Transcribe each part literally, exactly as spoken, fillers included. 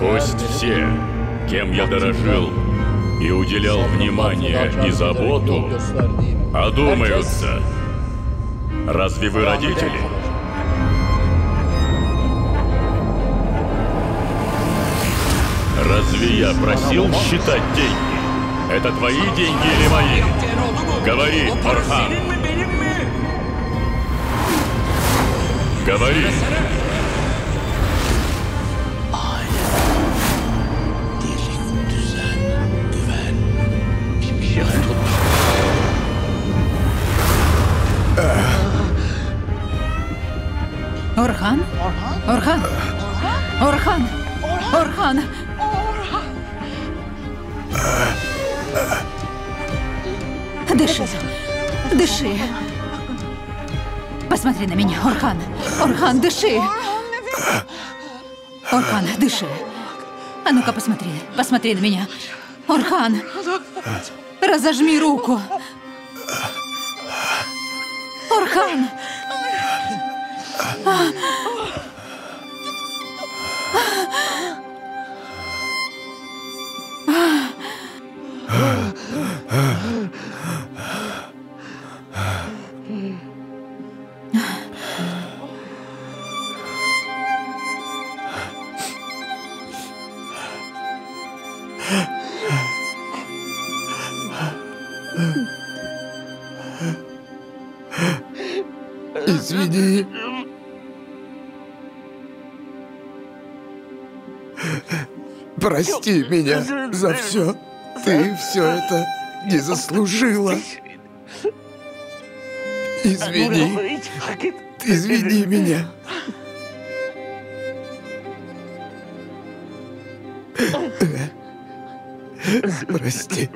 Пусть все, кем я дорожил и уделял внимание и заботу, одумаются. Разве вы родители? Разве я просил считать деньги? Это твои деньги или мои? Говори, Орхан. Говори. Орхан? Орхан? Орхан? Орхан? Дыши. Дыши. Посмотри на меня, Орхан. Орхан, дыши. Орхан, дыши. А ну-ка, посмотри. Посмотри на меня. Орхан, разожми руку. Орхан. Извини. Прости меня за все. Ты все это не заслужила. Извини. Извини меня. Прости.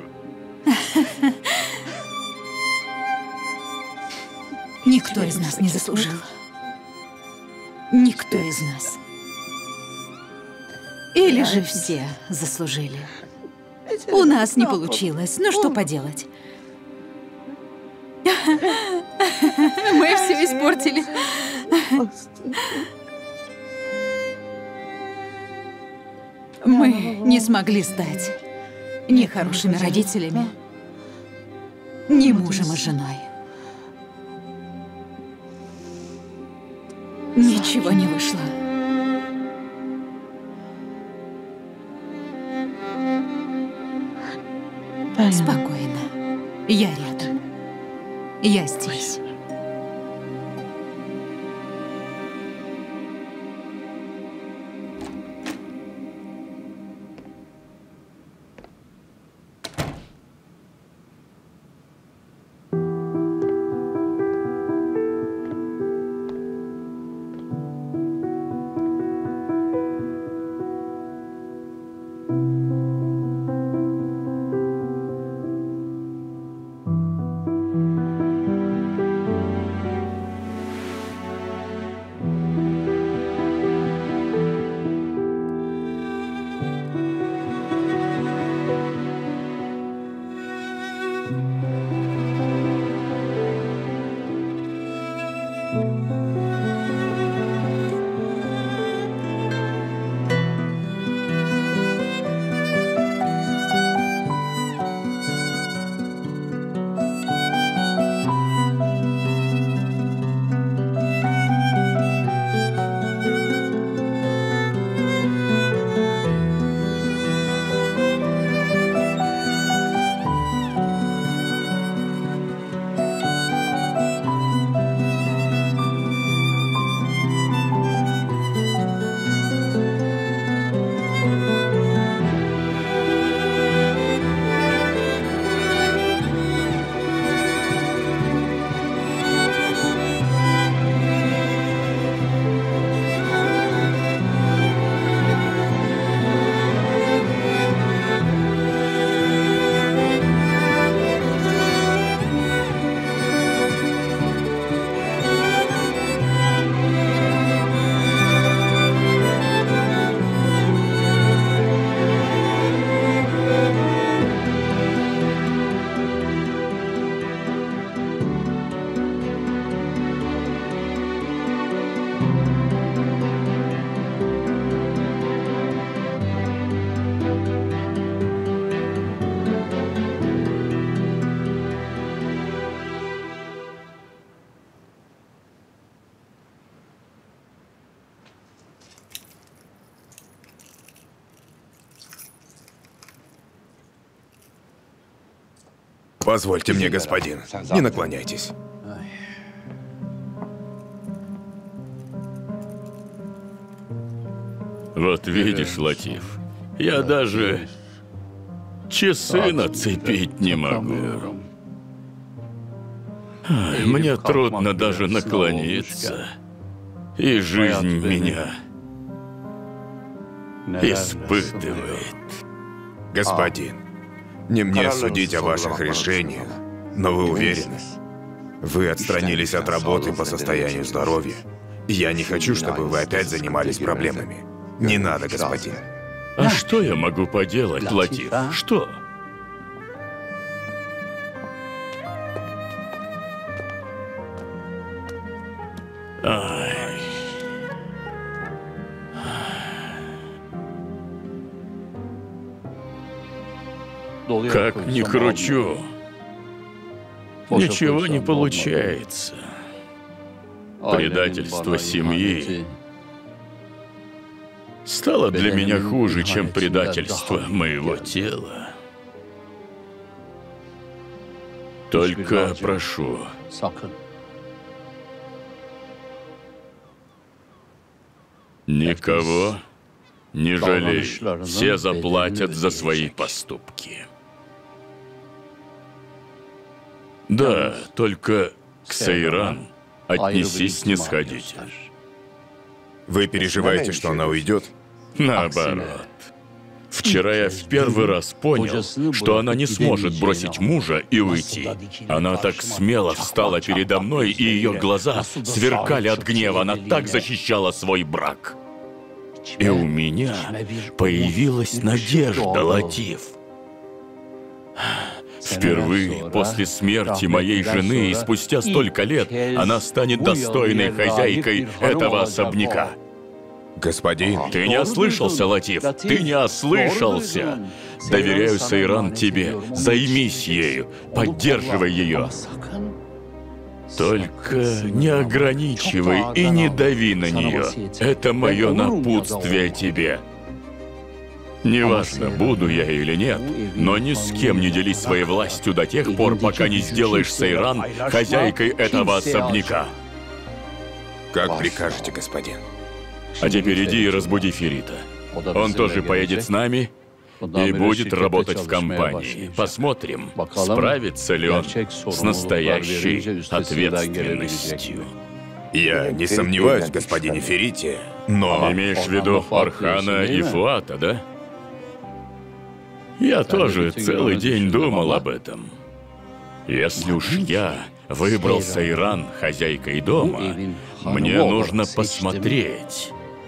Никто из нас не заслужил. Никто из нас. Или же все заслужили. У нас не получилось. Ну что поделать? Мы все испортили. Мы не смогли стать ни хорошими родителями, ни мужем и женой. Ничего не вышло. Спокойно. Я рядом. Я здесь. Позвольте мне, господин. Не наклоняйтесь. Вот видишь, Латиф, я даже часы нацепить не могу. Ай, мне трудно даже наклониться. И жизнь меня испытывает. Господин, не мне судить о ваших решениях, но вы уверены? Вы отстранились от работы по состоянию здоровья. И я не хочу, чтобы вы опять занимались проблемами. Не надо, господин. А что я могу поделать, Латиф? Что? Ай. Как ни кручу, ничего не получается. Предательство семьи стало для меня хуже, чем предательство моего тела. Только прошу, никого не жалей. Все заплатят за свои поступки. Да, только к Сейран отнесись снисходительно. Вы переживаете, что она уйдет? Наоборот. Вчера я в первый раз понял, что она не сможет бросить мужа и уйти. Она так смело встала передо мной, и ее глаза сверкали от гнева. Она так защищала свой брак. И у меня появилась надежда, Латиф. Впервые после смерти моей жены и спустя столько лет она станет достойной хозяйкой этого особняка. Господин, Ты не ослышался, Латиф? Ты не ослышался! Доверяю Сейран тебе. Займись ею. Поддерживай ее. Только не ограничивай и не дави на нее. Это мое напутствие тебе. Неважно, буду я или нет, но ни с кем не делись своей властью до тех пор, пока не сделаешь Сейран хозяйкой этого особняка. как прикажете, господин. А теперь иди и разбуди Ферита. Он тоже поедет с нами и будет работать в компании. Посмотрим, справится ли он с настоящей ответственностью. Я не сомневаюсь в господине Ферите, но... Имеешь в виду Орхана и Фуата, да? Я тоже целый день думал об этом. Если уж я выбрал Сейран хозяйкой дома, мне нужно посмотреть,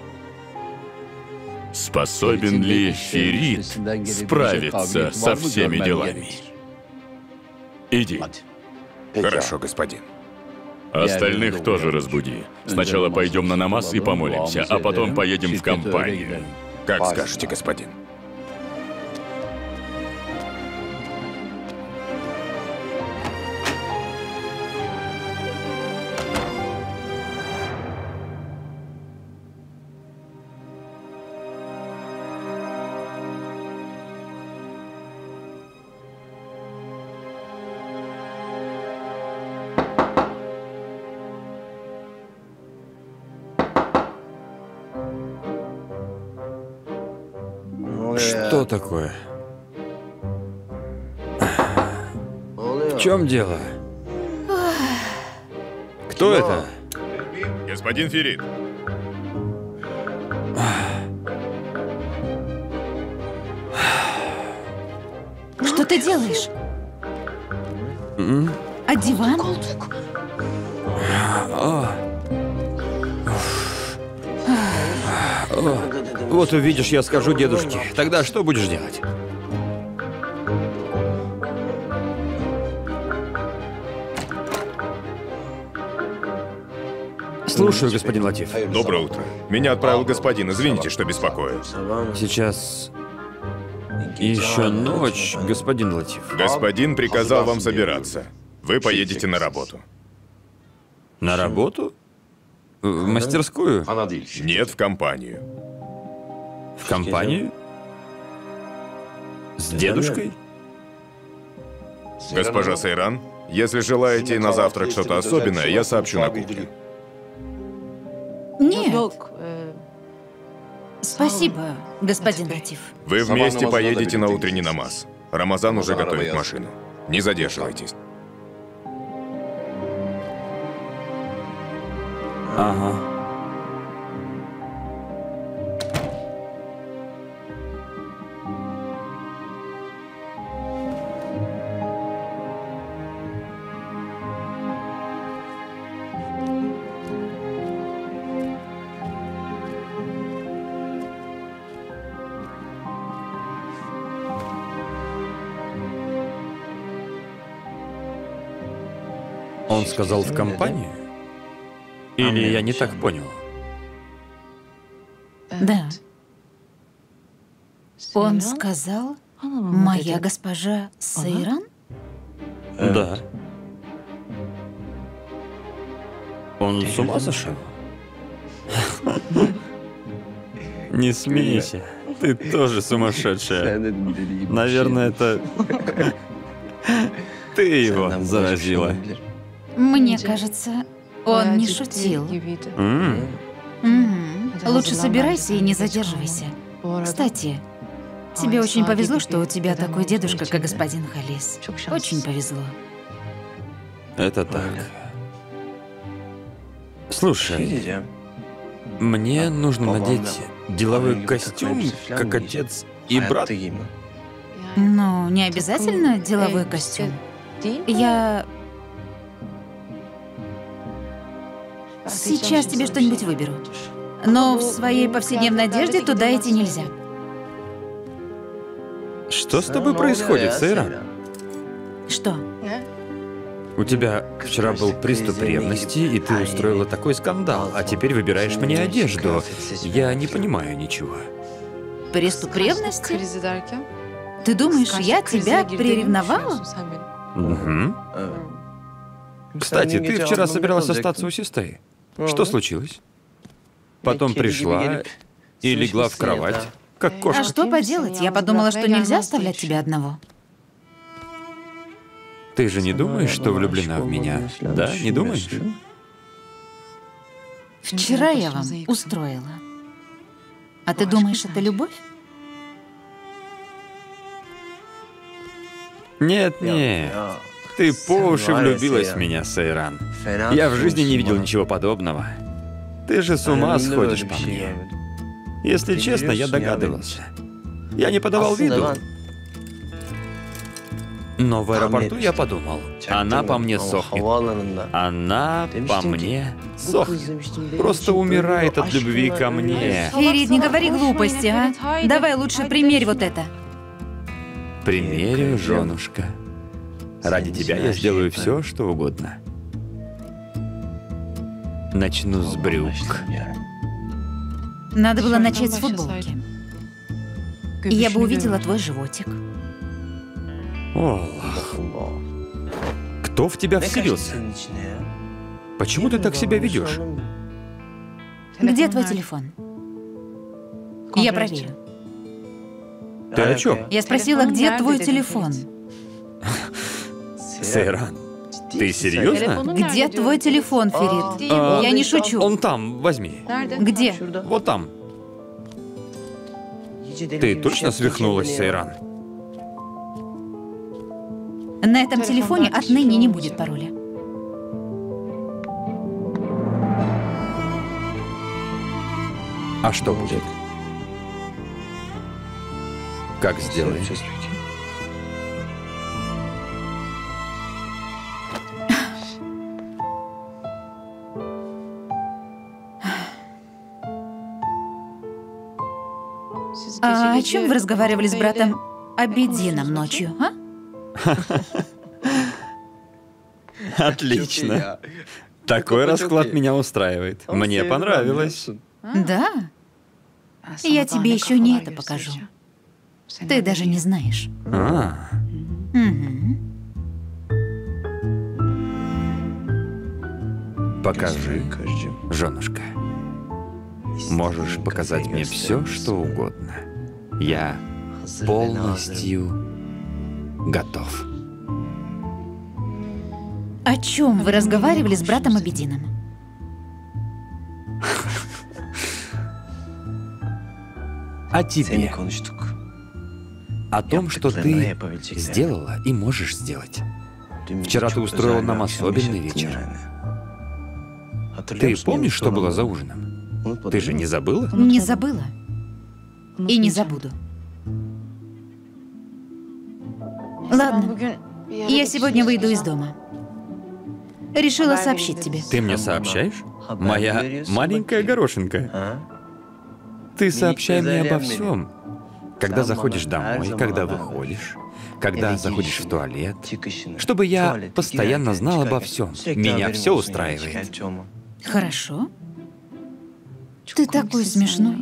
способен ли Ферит справиться со всеми делами. Иди. Хорошо, господин. Остальных тоже разбуди. Сначала пойдем на намаз и помолимся, а потом поедем в компанию. Как скажете, господин. Что такое? В чем дело? Кто это? Господин Ферит. Что ты делаешь? А диван? Вот увидишь, я скажу дедушке. Тогда что будешь делать? Слушаю, господин Латиф. Доброе утро. Меня отправил господин. Извините, что беспокою. Сейчас еще ночь, господин Латиф. Господин приказал вам собираться. Вы поедете на работу. На работу? В мастерскую? Нет, в компанию. В компанию? С дедушкой? Госпожа Сейран, если желаете на завтрак что-то особенное, я сообщу на кухне. Нет. Спасибо, господин Латиф. Вы вместе поедете на утренний намаз. Рамазан уже готовит машину. Не задерживайтесь. Ага. Он сказал в компанию? Или я не так понял? Да. Он сказал, моя госпожа Сейран? Да. Он с ума сошел? Не смейся. Ты тоже сумасшедшая. Наверное, это... Ты его заразила. Мне кажется, он не шутил. М. Мгм. Лучше собирайся и не задерживайся. Кстати, тебе очень повезло, что у тебя такой дедушка, как господин Халис. Очень повезло. Это так. Слушай, мне нужно надеть деловой костюм, как отец и брат. Ну, не обязательно деловой костюм. Я... Сейчас тебе что-нибудь выберу. Но в своей повседневной одежде туда идти нельзя. Что с тобой происходит, Сейран? Что? У тебя вчера был приступ ревности, и ты устроила такой скандал, а теперь выбираешь мне одежду. Я не понимаю ничего. Приступ ревности? Ты думаешь, я тебя приревновала? Угу. Кстати, ты вчера собиралась остаться у сестры. Что случилось? Потом пришла и легла в кровать, как кошка. А что поделать? Я подумала, что нельзя оставлять тебя одного. Ты же не думаешь, что влюблена в меня? Да, не думаешь? Вчера я вам устроила. А ты думаешь, это любовь? Нет, нет. Ты по уши влюбилась в меня, Сейран. Я в жизни не видел ничего подобного. Ты же с ума сходишь по мне. Если честно, я догадывался. Я не подавал виду. Но в аэропорту я подумал, она по мне сохнет. Она по мне сохнет. Просто умирает от любви ко мне. Ферид, не говори глупости, а? Давай лучше примерь вот это. Примерю, женушка. Ради тебя я сделаю все, что угодно. Начну с брюк. Надо было начать с футболки. И я бы увидела твой животик. Олах. Кто в тебя вселился? Почему ты так себя ведешь? Где твой телефон? Я проверю. Ты о чем? Я спросила, где твой телефон? Сейран, ты серьезно? Где твой телефон, Ферид? А, Я не шучу. Он там, возьми. Где? Вот там. Ты точно свихнулась, Сейран? На этом телефоне отныне не будет пароля. А что будет? Как сделаем? А о чем вы разговаривали с братом Абедином ночью, а? Отлично. Такой расклад меня устраивает. Мне понравилось. Да? Я тебе еще не это покажу. Ты даже не знаешь. А, Мгм. покажи, женушка. Можешь показать мне все, что угодно. Я полностью готов. О чем вы разговаривали с братом Абедином? О тебе. О том, что ты сделала и можешь сделать. Вчера ты устроила нам особенный вечер. Ты помнишь, что было за ужином? Ты же не забыла? Не забыла. И не забуду. Ладно, я сегодня выйду из дома. Решила сообщить тебе. Ты мне сообщаешь? Моя маленькая горошинка. Ты сообщай мне обо всем. Когда заходишь домой, когда выходишь, когда заходишь в туалет, чтобы я постоянно знал обо всем. Меня все устраивает. Хорошо. Ты такой смешной.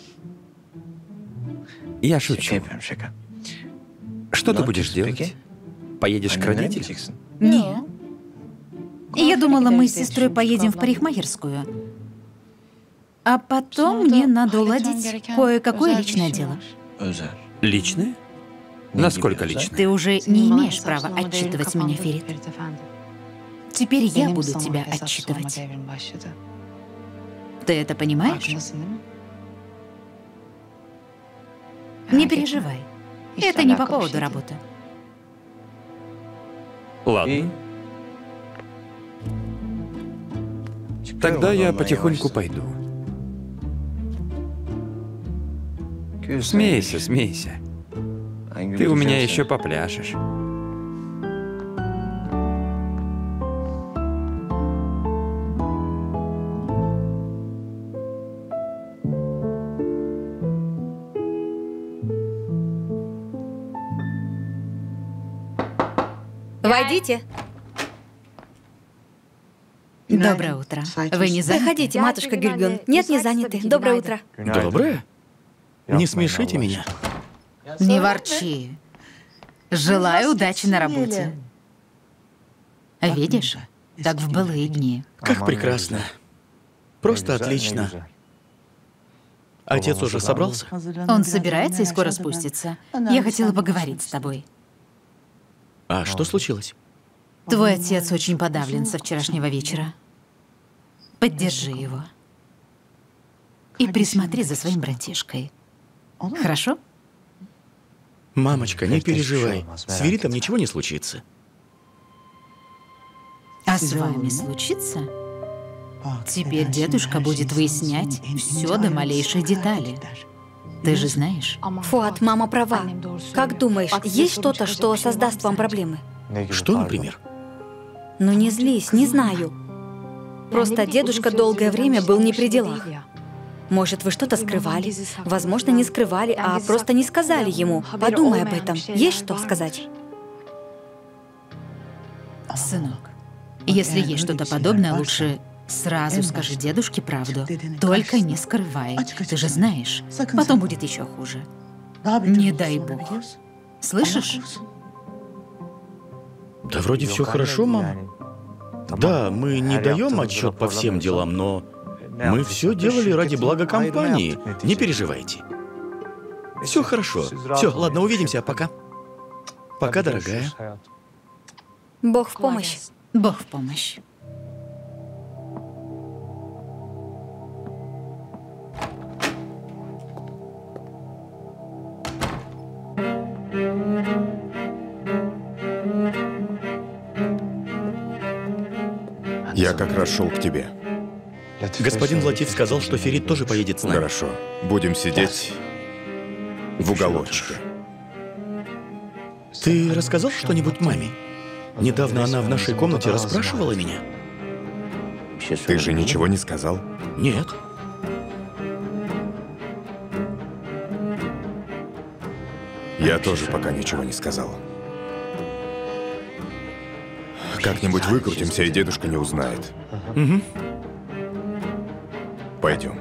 Я шучу. Что ты будешь делать? Поедешь к родителям? Нет. Я думала, мы с сестрой поедем в парикмахерскую. А потом мне надо уладить кое-какое личное дело. Личное? Насколько личное? Ты уже не имеешь права отчитывать меня, Ферит. Теперь я буду тебя отчитывать. Ты это понимаешь? Не переживай. Это не по поводу работы. Ладно. Тогда я потихоньку пойду. Смейся, смейся. Ты у меня еще попляшешь. Войдите. Доброе утро. Вы не заняты? Заходите, матушка Гюльгюн. Нет, не заняты. Доброе утро. Доброе? Не смешите меня. Не ворчи. Желаю удачи на работе. Видишь, как в былые дни. Как прекрасно. Просто отлично. Отец уже собрался? Он собирается и скоро спустится. Я хотела поговорить с тобой. А что случилось? Твой отец очень подавлен со вчерашнего вечера. Поддержи его. И присмотри за своим братишкой. Хорошо? Мамочка, не переживай. С Веритом ничего не случится. А с вами случится? Теперь дедушка будет выяснять все до малейшей детали. Ты же знаешь? Фуат, мама права. Как думаешь, есть что-то, что создаст вам проблемы? Что, например? Ну не злись, не знаю. Просто дедушка долгое время был не при делах. Может, вы что-то скрывали? Возможно, не скрывали, а просто не сказали ему. Подумай об этом. Есть что сказать? Сынок, если есть что-то подобное, лучше сразу скажи дедушке правду. Только не скрывай. Ты же знаешь, потом будет еще хуже. Не дай бог. Слышишь? Да вроде все хорошо, мам. Да, мы не даем отчет по всем делам, но мы все делали ради блага компании. Не переживайте. Все хорошо. Все, ладно, увидимся. Пока. Пока, дорогая. Бог в помощь. Бог в помощь. Я как раз шел к тебе. Господин Латиф сказал, что Ферит тоже поедет с нами. Хорошо. Будем сидеть в уголочке. Ты рассказал что-нибудь маме? Недавно она в нашей комнате расспрашивала меня. Ты же ничего не сказал? Нет. Я тоже пока ничего не сказал. Как-нибудь выкрутимся, и дедушка не узнает. Угу. Пойдем.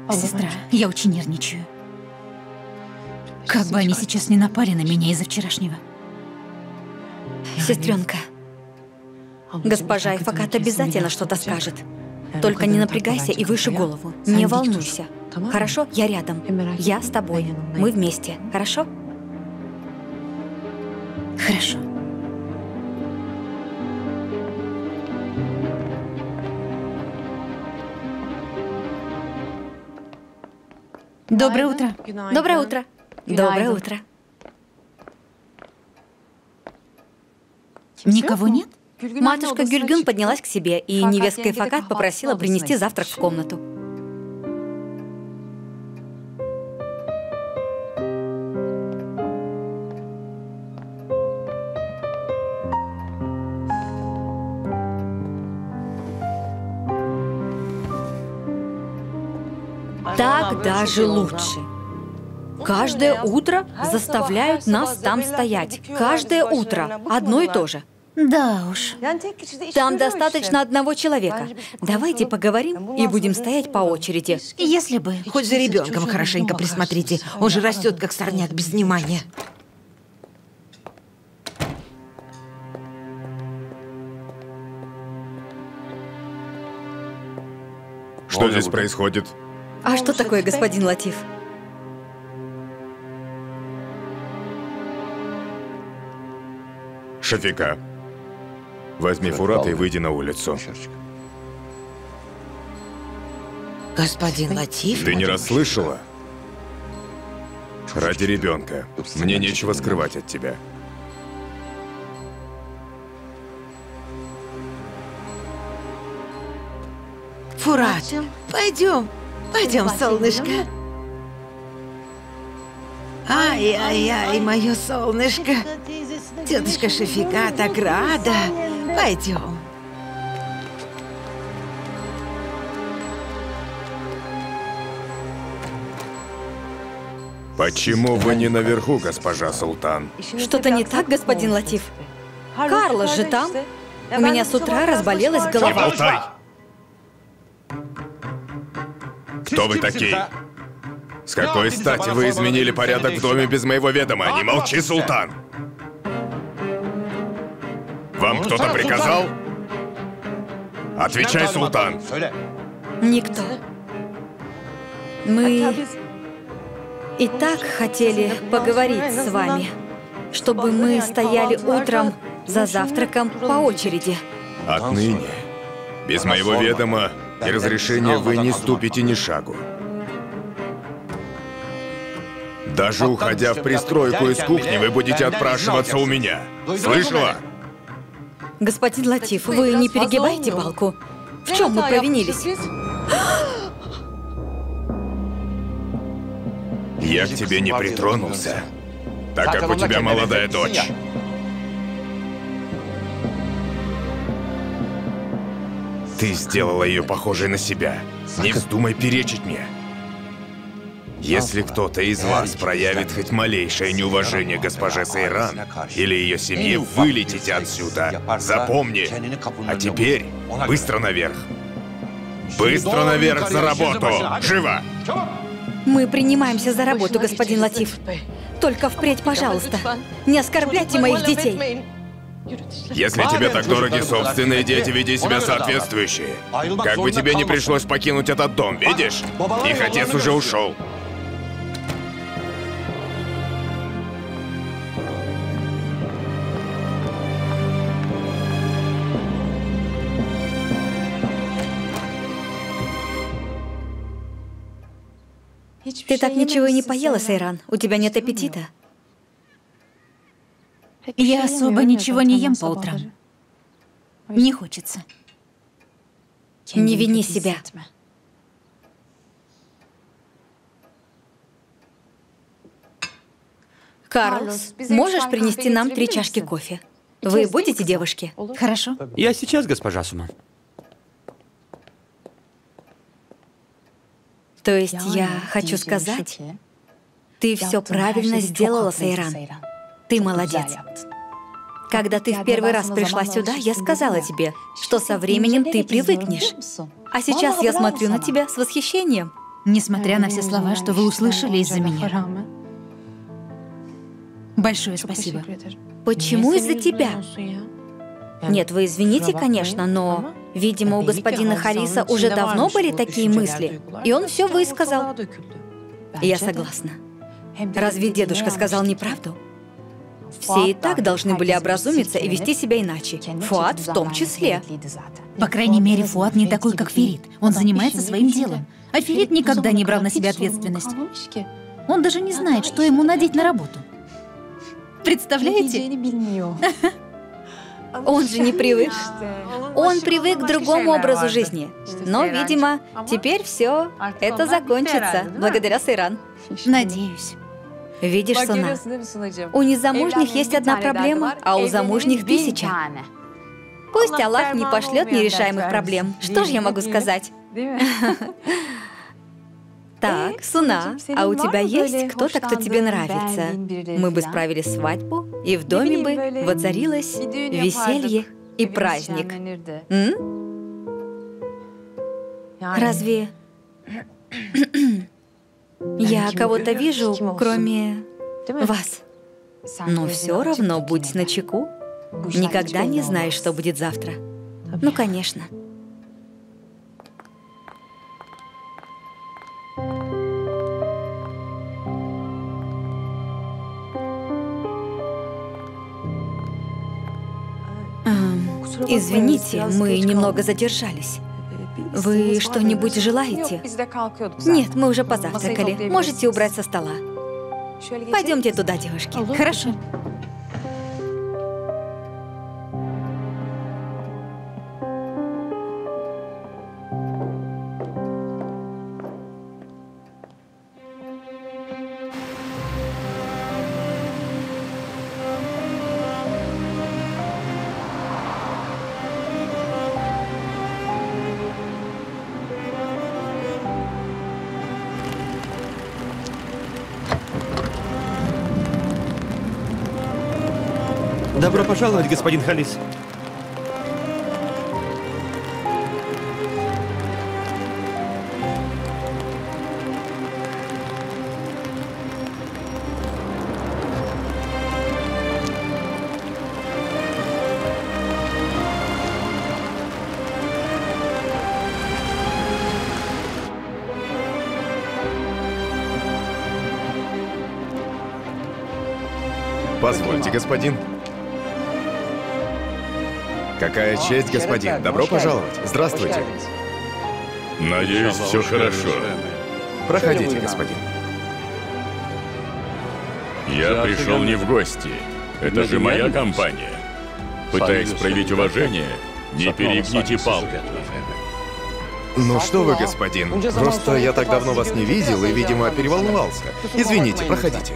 Сестра, я очень нервничаю. Как бы они сейчас не напали на меня из-за вчерашнего. Сестренка, госпожа Ифакат обязательно что-то скажет. Только не напрягайся и выше голову. Не волнуйся. Хорошо? Я рядом. Я с тобой. Мы вместе. Хорошо? Хорошо. Доброе утро. Доброе утро. Доброе утро. Никого нет? Матушка Гюльгюн поднялась к себе, и невестка Ифакат попросила принести завтрак в комнату. Так даже лучше. Каждое утро заставляют нас там стоять. Каждое утро. Одно и то же. Да уж. Там достаточно одного человека. Давайте поговорим и будем стоять по очереди. Если бы. Хоть за ребенком хорошенько присмотрите. Он же растет, как сорняк, без внимания. Что здесь происходит? А что такое, господин Латиф? Шафика, возьми Фурат и выйди на улицу. Господин Латиф? Ты не расслышала? Ради ребенка. Мне нечего скрывать от тебя. Фурат, пойдем. Пойдем, солнышко. Ай-ай-ай, мое солнышко. Тетушка Шафика так рада. Пойдем. Почему вы не наверху, госпожа Султан? Что-то не так, господин Латиф? Карлос же там. У меня с утра разболелась Не голова. болтай! Кто вы такие? С какой стати вы изменили порядок в доме без моего ведома? Не молчи, Султан! Вам кто-то приказал? Отвечай, Султан! Никто. Мы и так хотели поговорить с вами, чтобы мы стояли утром за завтраком по очереди. Отныне, без моего ведома и разрешения вы не ступите ни шагу. Даже уходя в пристройку из кухни, вы будете отпрашиваться у меня. Слышала? Господин Латиф, вы не перегибайте палку. В чем мы провинились? Я к тебе не притронулся, так как у тебя молодая дочь. Ты сделала ее похожей на себя. Не вздумай перечить мне. Если кто-то из вас проявит хоть малейшее неуважение госпоже Сейран или ее семье, вылетите отсюда. Запомни. А теперь быстро наверх. Быстро наверх за работу! Живо! Мы принимаемся за работу, господин Латиф. Только впредь, пожалуйста, не оскорбляйте моих детей. Если тебе так дороги собственные дети, веди себя соответствующе. Как бы тебе не пришлось покинуть этот дом, видишь? Их отец уже ушел. Ты так ничего и не поела, Сейран. У тебя нет аппетита? Я особо ничего не ем по утрам. Не хочется. Не вини себя. Карлос, можешь принести нам три чашки кофе? Вы будете, девушки? Хорошо. Я сейчас, госпожа Суман. То есть я хочу сказать, ты все правильно сделала, Сейран. Ты молодец. Когда ты в первый раз пришла сюда, я сказала тебе, что со временем ты привыкнешь. А сейчас я смотрю на тебя с восхищением. Несмотря на все слова, что вы услышали из-за меня. Большое спасибо. Почему из-за тебя? Нет, вы извините, конечно, но, видимо, у господина Харриса уже давно были такие мысли, и он все высказал. Я согласна. Разве дедушка сказал неправду? Все и так должны были образумиться и вести себя иначе. Фуад в том числе. По крайней мере, Фуад не такой, как Ферид. Он занимается своим делом. А Ферид никогда не брал на себя ответственность. Он даже не знает, что ему надеть на работу. Представляете? Он же не привык. Он привык к другому образу жизни. Но, видимо, теперь все это закончится благодаря Сейран. Надеюсь. Видишь, Суна, у незамужних есть одна проблема, а у замужних тысяча. Пусть Аллах не пошлет нерешаемых проблем. Что же я могу сказать? Так, Суна, а у тебя есть кто-то, кто тебе нравится? Мы бы справили свадьбу, и в доме бы воцарилось веселье и праздник. М? Разве я кого-то вижу, кроме вас? Но все равно будь начеку. Никогда не знаешь, что будет завтра. Ну, конечно. Извините, мы немного задержались. Вы что-нибудь желаете? Нет, мы уже позавтракали. Можете убрать со стола. Пойдемте туда, девушки. Хорошо. Добро пожаловать, господин Халис. Позвольте, господин. Какая честь, господин. Добро пожаловать. Здравствуйте. Надеюсь, все хорошо. Проходите, господин. Я пришел не в гости. Это же моя компания. Пытаясь проявить уважение, не перегните палку. Ну что вы, господин. Просто я так давно вас не видел и, видимо, переволновался. Извините, проходите.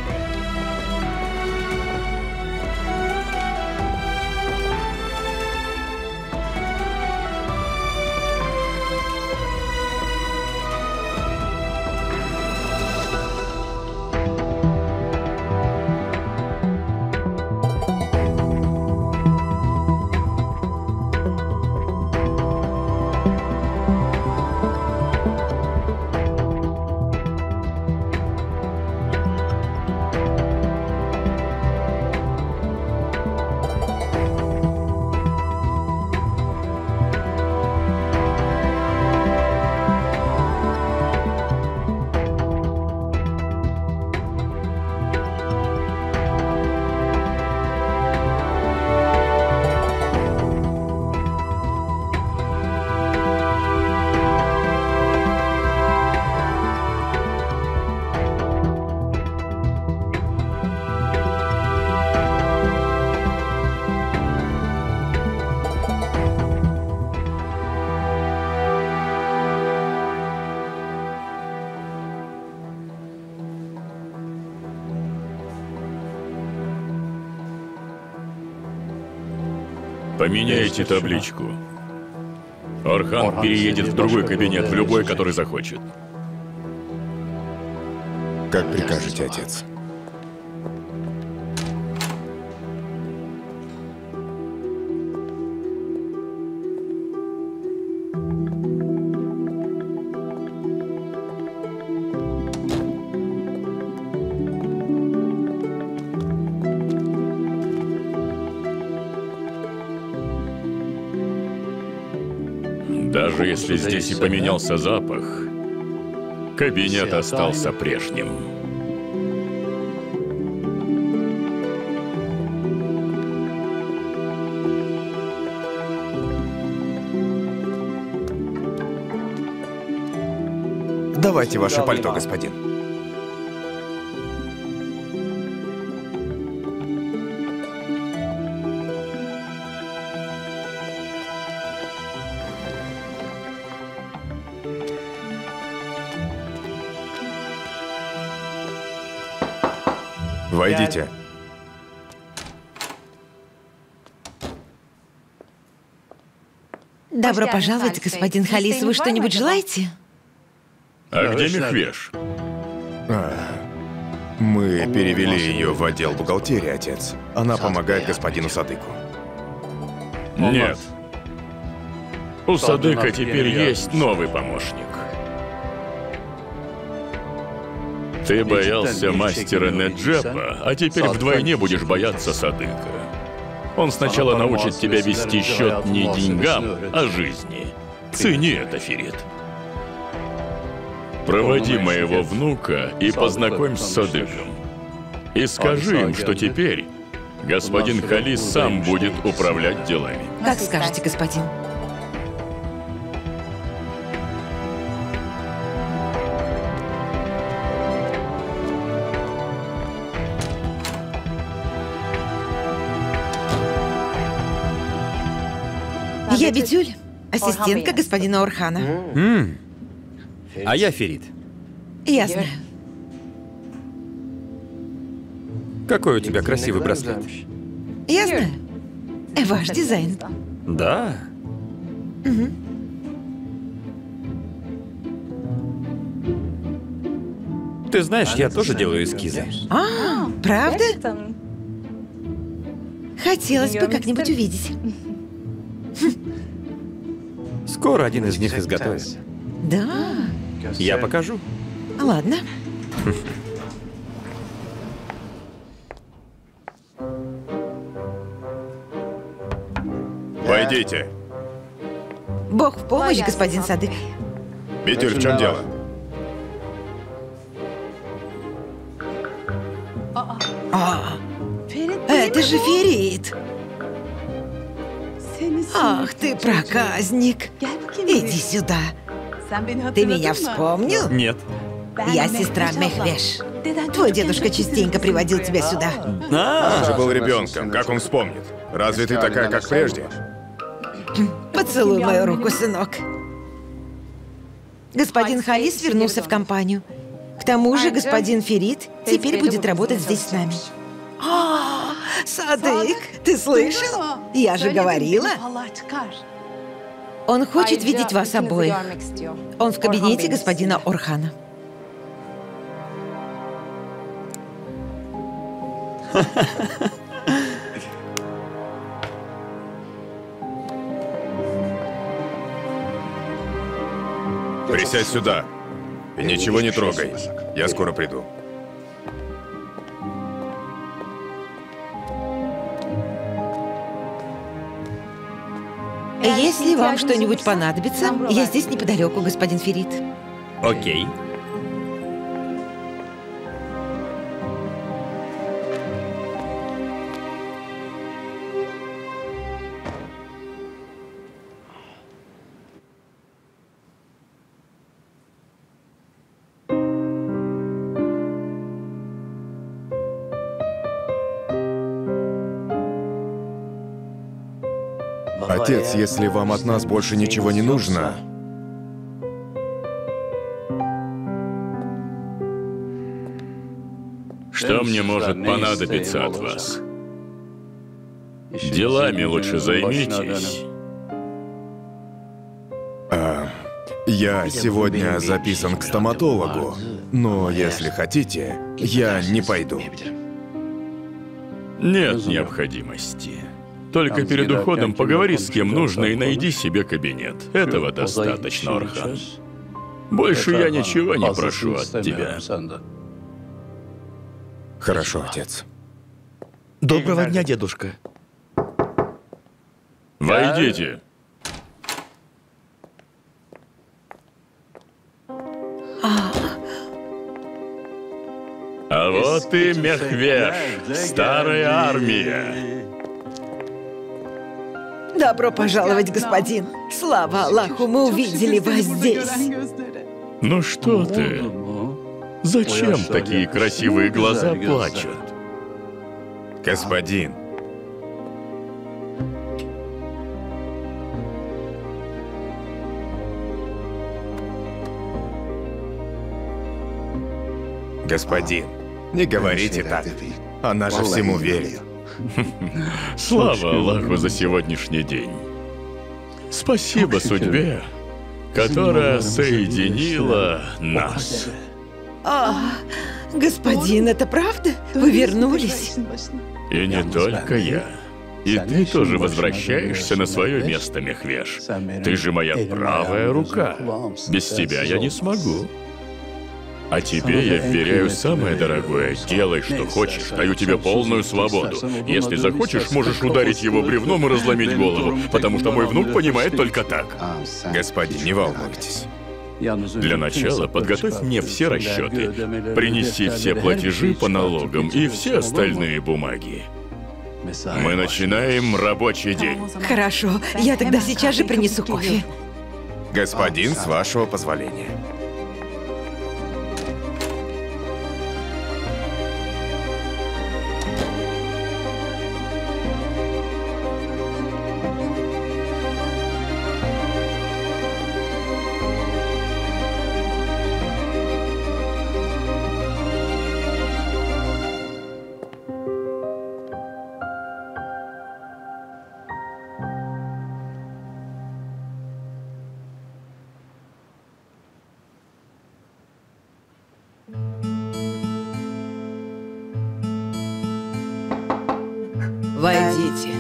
Поменяйте табличку. Орхан переедет в другой кабинет, в любой, который захочет. Как прикажете, отец. Даже если здесь и поменялся запах, кабинет остался прежним. Давайте ваше пальто, господин. Войдите. Добро пожаловать, господин Халис. Вы что-нибудь желаете? А где Мехвеш? А, мы перевели ее в отдел бухгалтерии, отец. Она помогает господину Садыку. Нет. У Садыка теперь есть новый помощник. Ты боялся мастера Неджепа, а теперь вдвойне будешь бояться Садыка. Он сначала научит тебя вести счет не деньгам, а жизни. Цени это, Ферит. Проводи моего внука и познакомь с Садыком. И скажи им, что теперь господин Халис сам будет управлять делами. Как скажете, господин. Я Битюль, ассистентка господина Орхана. М. А я Ферит. Я знаю. Какой у тебя красивый браслет. Я знаю. Ваш дизайн. Да? Угу. Ты знаешь, я тоже делаю эскизы. А, правда? Хотелось бы как-нибудь увидеть. Скоро один из них изготовится. Да. Я покажу. Ладно. Войдите. Бог в помощь, господин Садык. Битюль, в чем дело? А, это же Ферит. Ах ты проказник. Иди сюда. Ты меня вспомнил? Нет. Я сестра Мехвеш. Твой дедушка частенько приводил тебя сюда. Он же был ребенком, как он вспомнит? Разве ты такая, как прежде? Поцелуй мою руку, сынок. Господин Халис вернулся в компанию. К тому же господин Ферит теперь будет работать здесь с нами. А, Садык, ты слышал? Я же говорила. Он хочет видеть вас обоих. Он в кабинете господина Орхана. Присядь сюда. И ничего не трогай. Я скоро приду. Если вам что-нибудь понадобится, я здесь неподалеку, господин Ферит. Окей. Отец, если вам от нас больше ничего не нужно... Что мне может понадобиться от вас? Делами лучше займитесь. А, я сегодня записан к стоматологу, но если хотите, я не пойду. Нет необходимости. Только перед уходом поговори с кем нужно и найди себе кабинет. Этого достаточно, Орхан. Больше я ничего не прошу от тебя. Хорошо, отец. Доброго дня, дедушка. Войдите. Вот и Мехвеш, старая армия. Добро пожаловать, господин. Слава Аллаху, мы увидели вас здесь. Ну что ты? Зачем такие красивые глаза плачут? Господин. Господин, не говорите так. Она же всему верит. Слава Аллаху за сегодняшний день. Спасибо судьбе, которая соединила нас. А, господин, это правда? Вы вернулись? И не только я. И ты тоже возвращаешься на свое место, Мехвеш. Ты же моя правая рука. Без тебя я не смогу. А тебе я вверяю самое дорогое. Делай, что хочешь. Даю тебе полную свободу. Если захочешь, можешь ударить его бревном и разломить голову, потому что мой внук понимает только так. Господин, не волнуйтесь. Для начала подготовь мне все расчеты. Принеси все платежи по налогам и все остальные бумаги. Мы начинаем рабочий день. Хорошо, я тогда сейчас же принесу кофе. Господин, с вашего позволения. Войдите.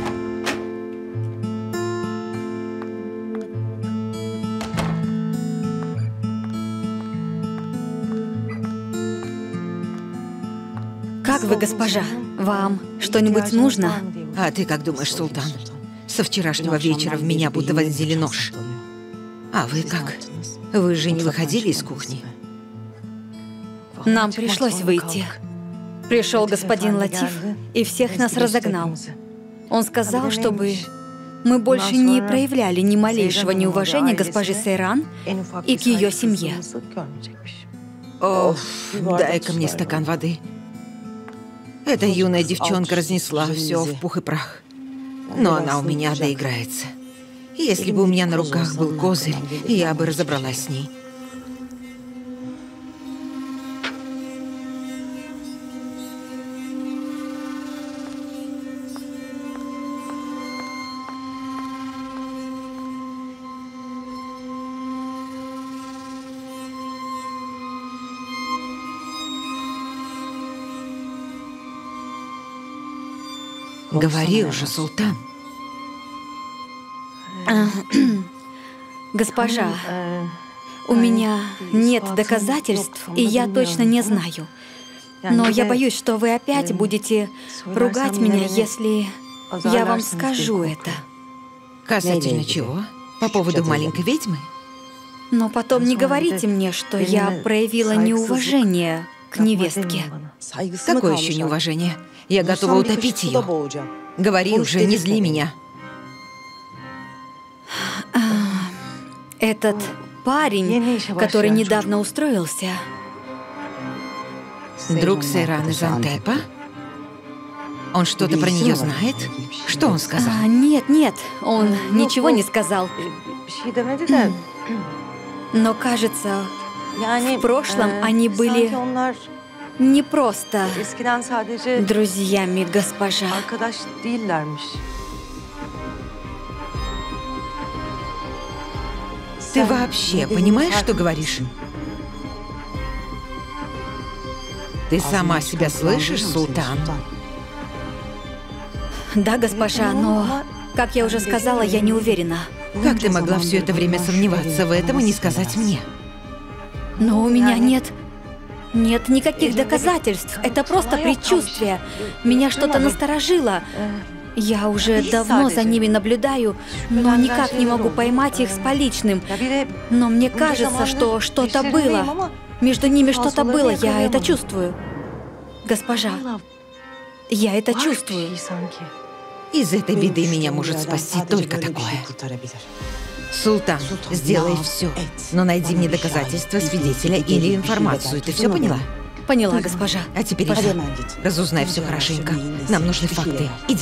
Как вы, госпожа? Вам что-нибудь нужно? А ты как думаешь, султан? Со вчерашнего вечера в меня будто вонзили нож. А вы как? Вы же не выходили из кухни? Нам пришлось выйти. Пришел господин Латиф и всех нас разогнал. Он сказал, чтобы мы больше не проявляли ни малейшего неуважения к госпоже Сейран и к ее семье. О, дай-ка мне стакан воды. Эта юная девчонка разнесла все в пух и прах. Но она у меня доиграется. Если бы у меня на руках был козырь, я бы разобралась с ней. Говори уже, султан. Госпожа, у меня нет доказательств, и я точно не знаю. Но я боюсь, что вы опять будете ругать меня, если я вам скажу это. Касательно чего? По поводу маленькой ведьмы? Но потом не говорите мне, что я проявила неуважение к невестке. Какое еще неуважение? Я готова утопить ее. Говори уже, не зли меня. Этот парень, который недавно устроился... Друг Сейран из Антепа? Он что-то про нее знает? Что он сказал? А, нет, нет, он ничего не сказал. Но кажется, в прошлом они были не просто друзьями, госпожа. Ты вообще понимаешь, что говоришь? Ты сама себя слышишь, султан? Да, госпожа, но, как я уже сказала, я не уверена. Как ты могла все это время сомневаться в этом и не сказать мне? Но у меня нет... Нет никаких доказательств. Это просто предчувствие. Меня что-то насторожило. Я уже давно за ними наблюдаю, но никак не могу поймать их с поличным. Но мне кажется, что что-то было. Между ними что-то было, я это чувствую. Госпожа, я это чувствую. Из этой беды меня может спасти только такое. Султан, сделай все, но найди мне доказательства, свидетеля или информацию. Ты все поняла? Поняла, госпожа. А теперь иди. Разузнай все хорошенько. Нам нужны факты. Иди.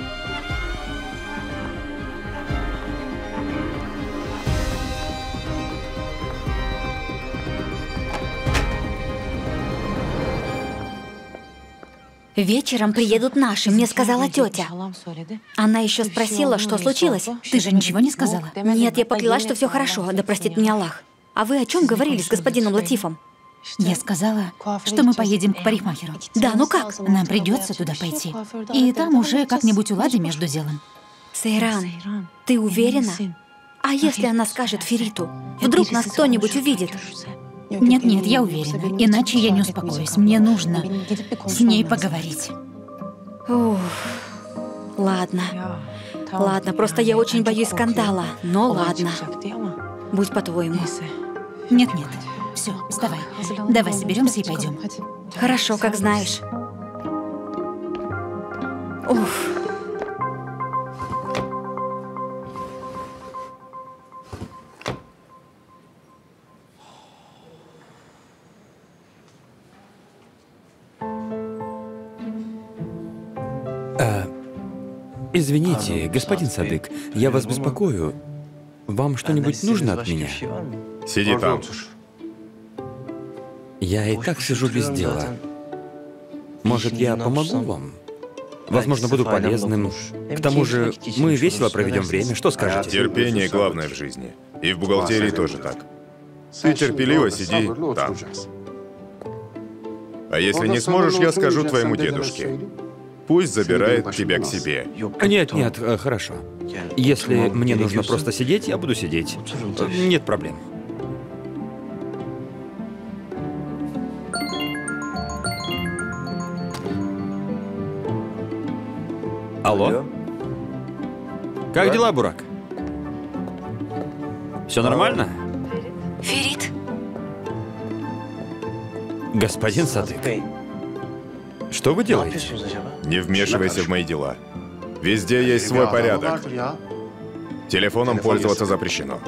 Вечером приедут наши, мне сказала тетя. Она еще спросила, что случилось. Ты же ничего не сказала? Нет, я поклялась, что все хорошо, да простит меня Аллах. А вы о чем говорили с господином Латифом? Я сказала, что мы поедем к парикмахеру. Да, ну как? Нам придется туда пойти. И там уже как-нибудь уладим между делом. Сейран, ты уверена? А если она скажет Фериту? Вдруг нас кто-нибудь увидит? Нет-нет, я уверена. Иначе я не успокоюсь. Мне нужно с ней поговорить. Ух, ладно. Ладно, просто я очень боюсь скандала. Но ладно. Будь по-твоему. Нет-нет. Все, вставай. Давай соберемся и пойдем. Хорошо, как знаешь. Ух. А, извините, господин Садык, я вас беспокою. Вам что-нибудь нужно от меня? Сиди там. Я и так сижу без дела. Может, я помогу вам? Возможно, буду полезным. К тому же, мы весело проведем время. Что скажете? Терпение главное в жизни. И в бухгалтерии тоже так. Ты терпеливо сиди там. А если не сможешь, я скажу твоему дедушке. Пусть забирает тебя к себе. Нет, нет, э, хорошо. Если мне нужно просто сидеть, я буду сидеть. Нет проблем. Алло? Как дела, Бурак? Все нормально? Ферит? Господин Садык, что вы делаете? Не вмешивайся в мои дела. Везде есть свой порядок. Телефоном пользоваться запрещено.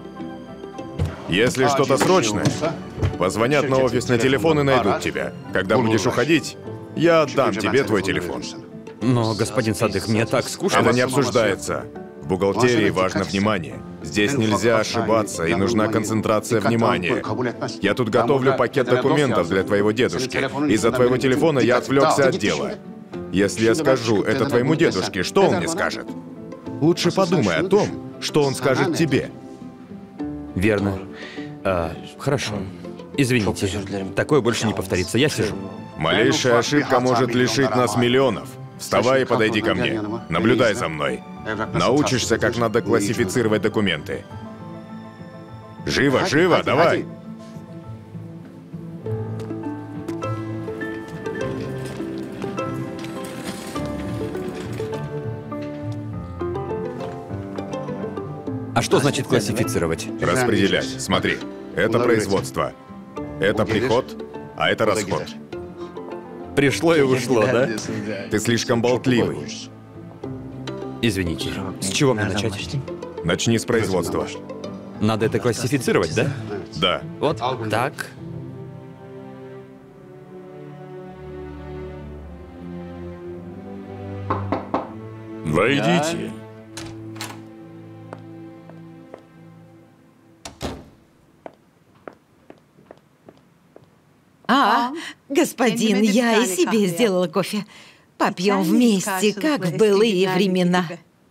Если что-то срочное, позвонят на офисный телефон и найдут тебя. Когда будешь уходить, я отдам тебе твой телефон. Но, господин Садык, мне так скучно. Это не обсуждается. В бухгалтерии важно внимание. Здесь нельзя ошибаться, и нужна концентрация внимания. Я тут готовлю пакет документов для твоего дедушки. Из-за твоего телефона я отвлекся от дела. Если я скажу это твоему дедушке, что он мне скажет? Лучше подумай о том, что он скажет тебе. Верно. А, хорошо. Извините, такое больше не повторится. Я сижу. Малейшая ошибка может лишить нас миллионов. Вставай и подойди ко мне. Наблюдай за мной. Научишься, как надо классифицировать документы. Живо, живо, давай! А что значит классифицировать? Распределять. Смотри, это производство, это приход, а это расход. Пришло и ушло, да? Ты слишком болтливый. Извините, с чего мне начать? Начни с производства. Надо это классифицировать, да? Да. Вот так. Войдите. А, господин, я и себе сделала кофе. Попьем вместе, как в былые времена.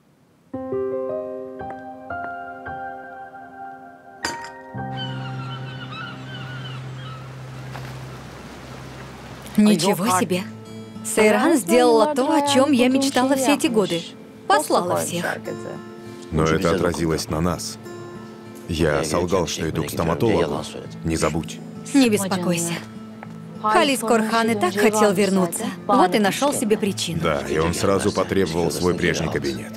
Ничего себе. Сейран сделала то, о чем я мечтала все эти годы. Послала всех. Но это отразилось на нас. Я солгал, что иду к стоматологу. Не забудь. Не беспокойся. Халис Корхан и так хотел вернуться. Вот и нашел себе причину. Да, и он сразу потребовал свой прежний кабинет.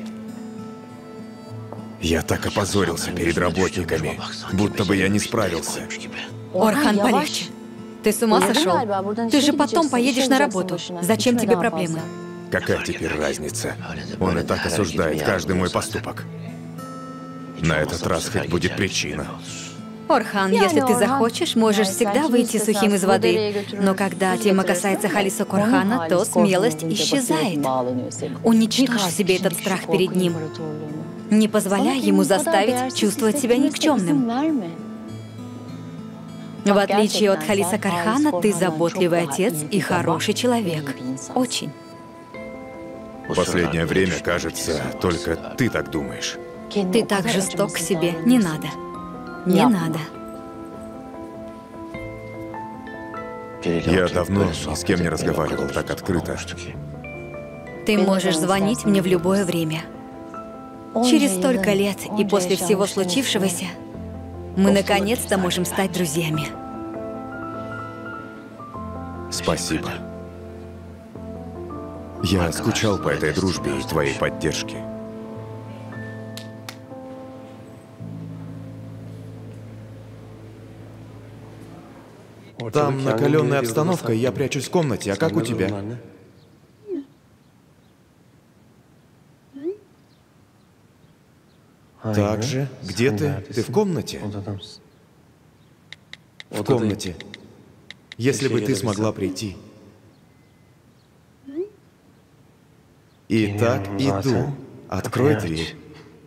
Я так опозорился перед работниками, будто бы я не справился. Орхан, полегче. Ты с ума сошел? Ты же потом поедешь на работу. Зачем тебе проблемы? Какая теперь разница? Он и так осуждает каждый мой поступок. На этот раз хоть будет причина. Орхан, если ты захочешь, можешь всегда выйти сухим из воды. Но когда тема касается Халиса Корхана, то смелость исчезает. Уничтожь в себе этот страх перед ним. Не позволяй ему заставить чувствовать себя никчемным. В отличие от Халиса Корхана, ты заботливый отец и хороший человек. Очень. Последнее время, кажется, только ты так думаешь. Ты так жесток к себе. Не надо. Не надо. Я давно ни с кем не разговаривал так открыто. Ты можешь звонить мне в любое время. Через столько лет и после всего случившегося, мы наконец-то можем стать друзьями. Спасибо. Я скучал по этой дружбе и твоей поддержке. Там накаленная обстановка, и я прячусь в комнате. А как у тебя? Так же. Где ты? Ты в комнате? В комнате. Если бы ты смогла прийти. Итак, иду. Открой дверь.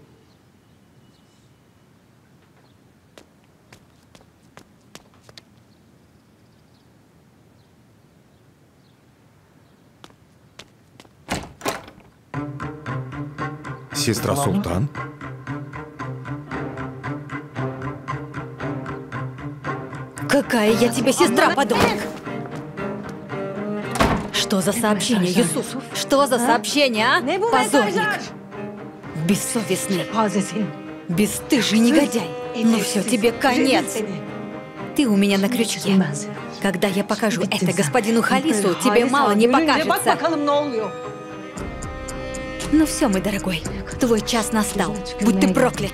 Сестра Султан? Какая я тебе сестра, подонок! Что за сообщение, Юсуф? Что за сообщение, а? Позорник! Бессовестный! Бесстыжий негодяй! Ну все, тебе конец! Ты у меня на крючке. Когда я покажу это господину Халису, тебе мало не покажется. Ну все, мой дорогой, твой час настал. Будь ты проклят.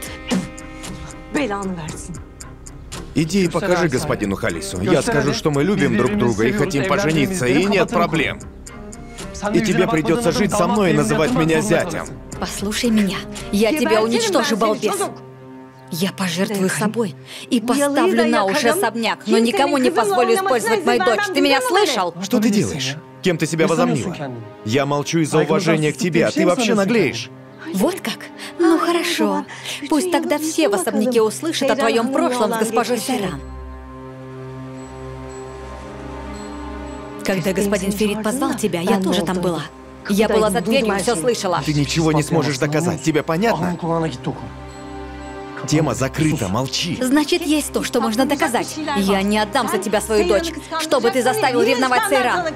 Иди и покажи господину Халису. Я скажу, что мы любим друг друга и хотим пожениться, и нет проблем. И тебе придется жить со мной и называть меня зятем. Послушай меня. Я тебя уничтожу, балбес. Я пожертвую собой и поставлю на уши особняк, но никому не позволю использовать мою дочь. Ты меня слышал? Что ты делаешь? Кем ты себя возомнила? Я молчу из-за уважения к тебе, а ты вообще наглеешь. Вот как? Ну хорошо. Пусть тогда все в особняке услышат о твоем прошлом с госпожой Сейран. Когда господин Ферид позвал тебя, я тоже там была. Я была за дверью, все слышала. Ты ничего не сможешь доказать, тебе понятно? Тема закрыта, молчи. Значит, есть то, что можно доказать. Я не отдам за тебя свою дочь, чтобы ты заставил ревновать Сейран.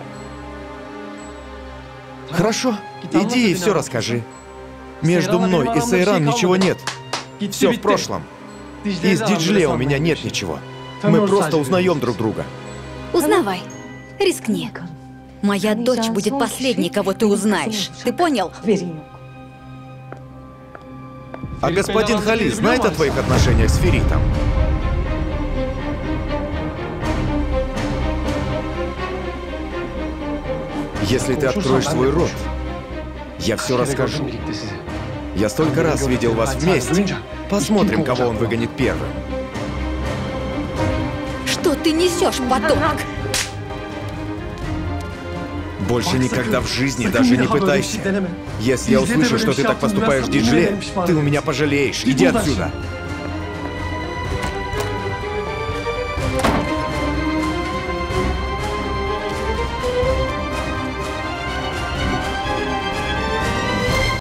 Хорошо, иди и все расскажи. Между мной и Сейран ничего нет. Все в прошлом. И с Диджле у меня нет ничего. Мы просто узнаем друг друга. Узнавай. Рискни. Моя дочь будет последней, кого ты узнаешь. Ты понял? А господин Халис знает о твоих отношениях с Феритом? Если ты откроешь свой рот, я все расскажу. Я столько раз видел вас вместе. Посмотрим, кого он выгонит первым. Что ты несешь, подонок? Больше никогда в жизни даже не пытайся. Если я услышу, что ты так поступаешь в Диджле, ты у меня пожалеешь. Иди отсюда.